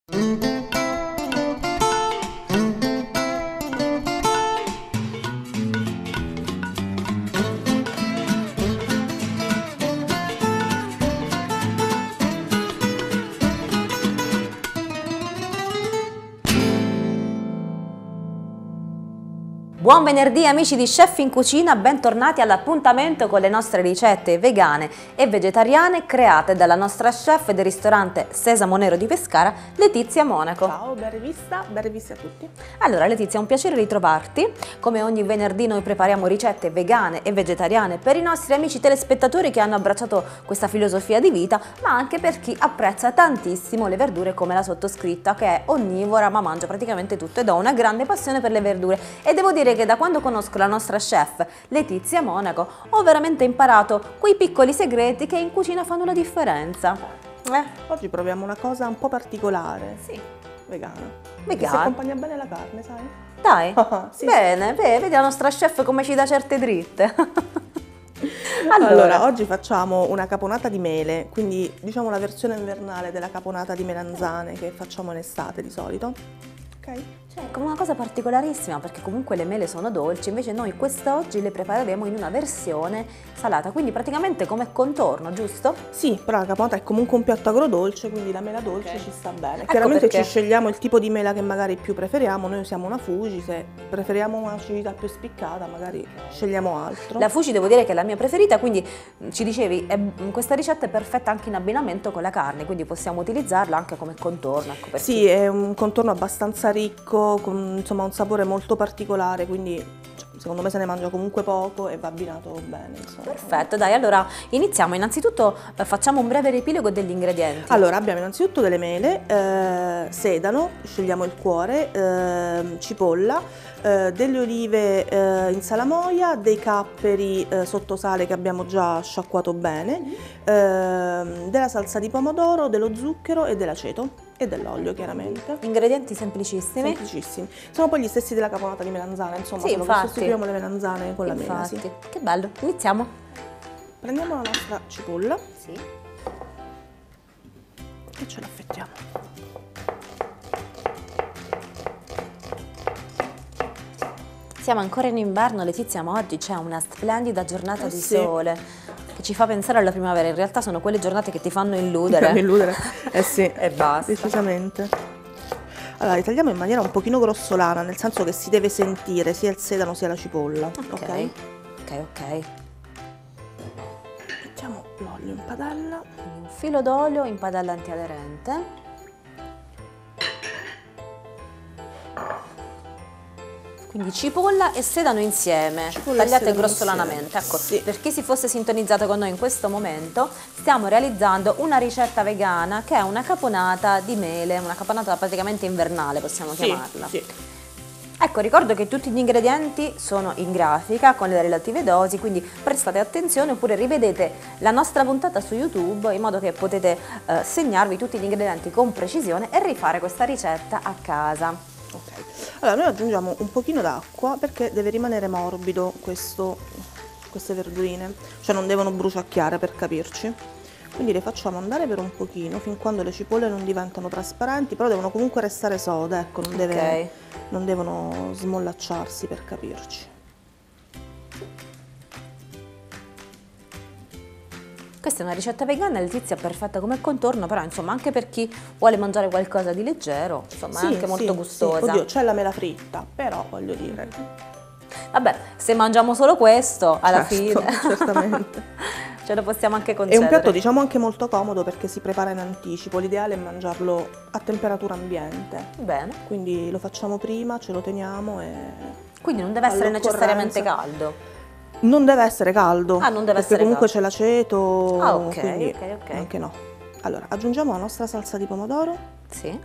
Buon venerdì amici di Chef in Cucina, bentornati all'appuntamento con le nostre ricette vegane e vegetariane create dalla nostra chef del ristorante Sesamo Nero di Pescara, Letizia Monaco. Ciao, ben rivista a tutti. Allora Letizia, è un piacere ritrovarti. Come ogni venerdì noi prepariamo ricette vegane e vegetariane per i nostri amici telespettatori che hanno abbracciato questa filosofia di vita, ma anche per chi apprezza tantissimo le verdure come la sottoscritta, che è onnivora ma mangia praticamente tutto ed ho una grande passione per le verdure. E devo dire che da quando conosco la nostra chef Letizia Monaco ho veramente imparato quei piccoli segreti che in cucina fanno la differenza. Oggi proviamo una cosa un po' particolare. Sì. Vegana. Vegana. Si accompagna bene la carne, sai? Dai, Sì. bene, vedi la nostra chef come ci dà certe dritte. Allora, oggi facciamo una caponata di mele, quindi diciamo la versione invernale della caponata di melanzane che facciamo in estate di solito. Ok? Cioè, come una cosa particolarissima, perché comunque le mele sono dolci, invece noi quest'oggi le prepareremo in una versione salata, quindi praticamente come contorno, giusto? Sì, però la caponata è comunque un piatto agrodolce, quindi la mela dolce ci sta bene. Ecco Chiaramente perché ci scegliamo il tipo di mela che magari più preferiamo, noi usiamo una Fuji, se preferiamo un'acidità più spiccata magari scegliamo altro. La Fuji devo dire che è la mia preferita, quindi ci dicevi, questa ricetta è perfetta anche in abbinamento con la carne, quindi possiamo utilizzarla anche come contorno. Ecco perché. Sì, è un contorno abbastanza ricco, con insomma un sapore molto particolare, quindi secondo me se ne mangia comunque poco e va abbinato bene. Insomma. Perfetto, dai, allora iniziamo. Innanzitutto facciamo un breve riepilogo degli ingredienti. Allora, abbiamo innanzitutto delle mele, sedano, scegliamo il cuore, cipolla, delle olive in salamoia, dei capperi sotto sale che abbiamo già sciacquato bene, della salsa di pomodoro, dello zucchero e dell'aceto e dell'olio chiaramente. Ingredienti semplicissimi. Semplicissimi. Sono poi gli stessi della caponata di melanzane, insomma, Sì, solo che infatti. sostituiamo le melanzane con la mela. Sì. Che bello, iniziamo. Prendiamo la nostra cipolla Sì. e ce l'affettiamo. Siamo ancora in inverno, Letizia, ma oggi c'è una splendida giornata di Sì. sole che ci fa pensare alla primavera. In realtà sono quelle giornate che ti fanno illudere. Per illudere. Eh sì, E basta. decisamente. Allora, li tagliamo in maniera un pochino grossolana, nel senso che si deve sentire sia il sedano sia la cipolla. Ok, ok. Mettiamo l'olio in padella. Quindi un filo d'olio in padella antiaderente. Quindi cipolla e sedano insieme, Cipolla e tagliate sedano grossolanamente. insieme. Ecco, Sì. per chi si fosse sintonizzato con noi in questo momento, stiamo realizzando una ricetta vegana che è una caponata di mele, una caponata praticamente invernale, possiamo chiamarla. Sì. Ecco, ricordo che tutti gli ingredienti sono in grafica con le relative dosi, quindi prestate attenzione oppure rivedete la nostra puntata su YouTube in modo che potete segnarvi tutti gli ingredienti con precisione e rifare questa ricetta a casa. Ok. Allora, noi aggiungiamo un pochino d'acqua perché deve rimanere morbido queste verdurine, cioè non devono bruciacchiare per capirci. Quindi le facciamo andare per un pochino, fin quando le cipolle non diventano trasparenti, però devono comunque restare sode, ecco, non devono smollacciarsi per capirci. Questa è una ricetta vegana, Letizia, perfetta come contorno, però insomma anche per chi vuole mangiare qualcosa di leggero, insomma è anche molto gustosa. Sì. Oddio, c'è la mela fritta, però voglio dire. Vabbè, se mangiamo solo questo, alla Certo, fine certamente. ce lo possiamo anche È concedere. un piatto diciamo anche molto comodo perché si prepara in anticipo, l'ideale è mangiarlo a temperatura ambiente. Bene. Quindi lo facciamo prima, ce lo teniamo e... Quindi non deve essere necessariamente all'occorrenza. caldo. Non deve essere caldo, Ah, non deve perché essere comunque caldo. c'è l'aceto, Ah, ok, quindi ok. anche no. Allora, aggiungiamo la nostra salsa di pomodoro. Sì.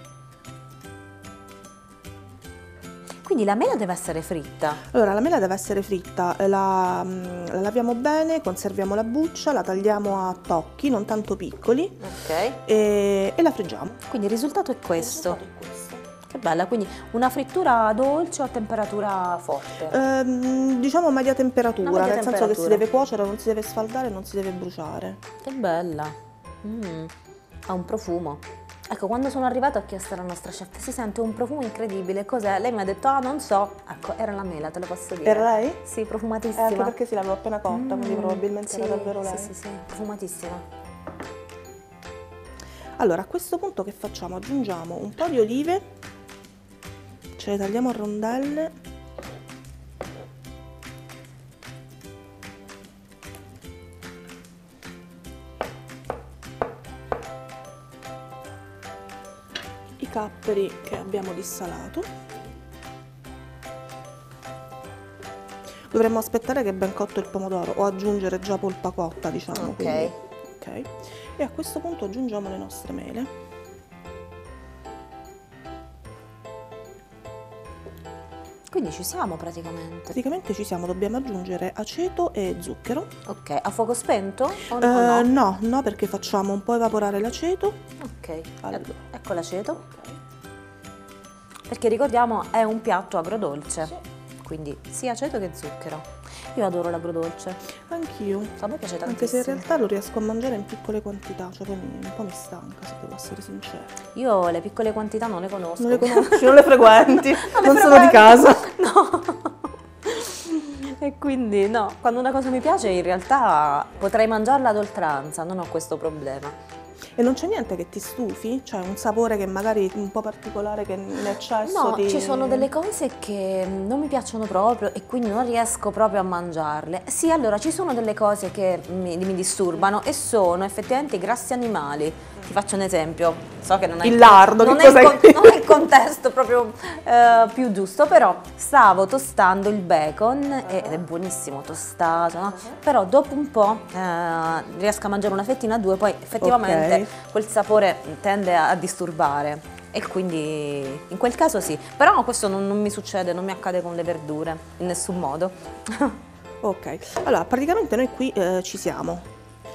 Quindi la mela deve essere fritta. Allora, la mela deve essere fritta, la laviamo bene, conserviamo la buccia, la tagliamo a tocchi, non tanto piccoli, Ok. e la friggiamo. Quindi il risultato è questo. Il risultato è questo. Che bella, quindi una frittura dolce o a temperatura forte? Diciamo media temperatura, Una media nel senso che si temperatura. deve cuocere, non si deve sfaldare, non si deve bruciare. Che bella. Ha un profumo. Ecco, quando sono arrivata ho chiesto alla nostra chef, si sente un profumo incredibile, cos'è? Lei mi ha detto, ah non so, ecco, era la mela, te lo posso dire. Era lei? Sì, profumatissima. Anche perché sì, l'avevo appena cotta, quindi probabilmente sì, era davvero lei. Sì, sì, sì, profumatissima. Allora, a questo punto che facciamo? Aggiungiamo un po' di olive, ce le tagliamo a rondelle. I capperi che abbiamo dissalato. Dovremmo aspettare che è ben cotto il pomodoro o aggiungere già polpa cotta, diciamo. Ok. Quindi, ok. E a questo punto aggiungiamo le nostre mele. Quindi ci siamo praticamente. Praticamente ci siamo, dobbiamo aggiungere aceto e zucchero. Ok, a fuoco spento o no? No, perché facciamo un po' evaporare l'aceto. Ok, Allora. ecco l'aceto. Perché ricordiamo è un piatto agrodolce, Sì. quindi sia aceto che zucchero. Io adoro l'agrodolce, Anch'io. a me piace Anche se in tantissimo. realtà lo riesco a mangiare in piccole quantità, cioè poi un po' mi stanca, se devo essere sincera. Io le piccole quantità non le conosco. Non le conosci, non le frequenti, non le sono di frequento. casa. No. E quindi no, quando una cosa mi piace in realtà potrei mangiarla ad oltranza, non ho questo problema. E non c'è niente che ti stufi? Cioè un sapore che magari un po' particolare che in eccesso No, ti... ci sono delle cose che non mi piacciono proprio e quindi non riesco proprio a mangiarle. Sì, allora ci sono delle cose che mi disturbano e sono effettivamente i grassi animali. Ti faccio un esempio, so che non è Il lardo, non che è cos'è? non è il contesto proprio più giusto, però stavo tostando il bacon ed è buonissimo tostato, no? Però dopo un po' riesco a mangiare una fettina o due, poi effettivamente quel sapore tende a disturbare e quindi in quel caso sì, però questo non mi succede, non mi accade con le verdure in nessun modo. Ok, allora praticamente noi qui ci siamo.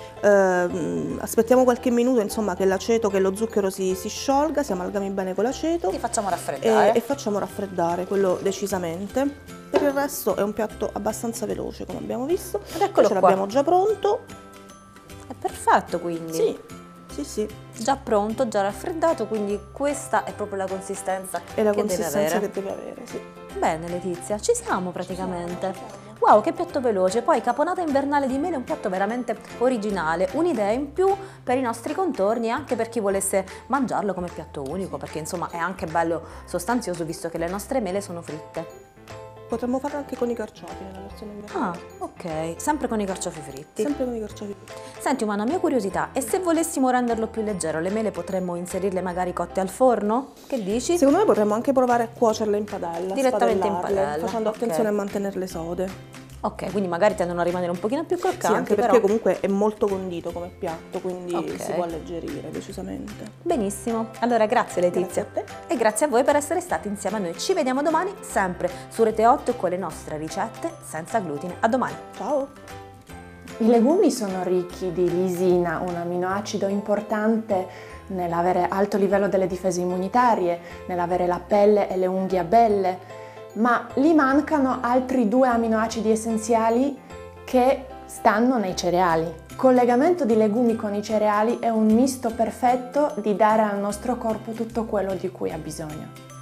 Aspettiamo qualche minuto, insomma, che l'aceto, che lo zucchero si sciolga, si amalgami bene con l'aceto. Li facciamo raffreddare. E facciamo raffreddare, quello decisamente. Per il resto è un piatto abbastanza veloce, come abbiamo visto. Ed eccolo Ce qua. l'abbiamo già pronto. È perfetto quindi. Sì, sì, sì. Già pronto, già raffreddato, quindi questa è proprio la consistenza È la che consistenza deve avere. che deve avere, sì. Bene Letizia, ci siamo praticamente. Wow, che piatto veloce! Poi caponata invernale di mele è un piatto veramente originale, un'idea in più per i nostri contorni e anche per chi volesse mangiarlo come piatto unico, perché insomma è anche bello sostanzioso visto che le nostre mele sono fritte. Potremmo farlo anche con i carciofi nella versione invernale. Ah, ok, sempre con i carciofi fritti. Sempre con i carciofi. Senti, una mia curiosità, e se volessimo renderlo più leggero, le mele potremmo inserirle magari cotte al forno? Che dici? Secondo me potremmo anche provare a cuocerle in padella, Direttamente in spadellarle, padella, facendo ok. attenzione a mantenerle sode. Ok, quindi magari tendono a rimanere un pochino più croccanti, Sì, anche perché però... comunque è molto condito come piatto, quindi Ok. si può alleggerire decisamente. Benissimo, allora grazie Letizia. Grazie a te. E grazie a voi per essere stati insieme a noi. Ci vediamo domani sempre su Rete 8 con le nostre ricette senza glutine. A domani! Ciao! I legumi sono ricchi di lisina, un aminoacido importante nell'avere alto livello delle difese immunitarie, nell'avere la pelle e le unghie belle, ma gli mancano altri 2 aminoacidi essenziali che stanno nei cereali. Il collegamento di legumi con i cereali è un misto perfetto di dare al nostro corpo tutto quello di cui ha bisogno.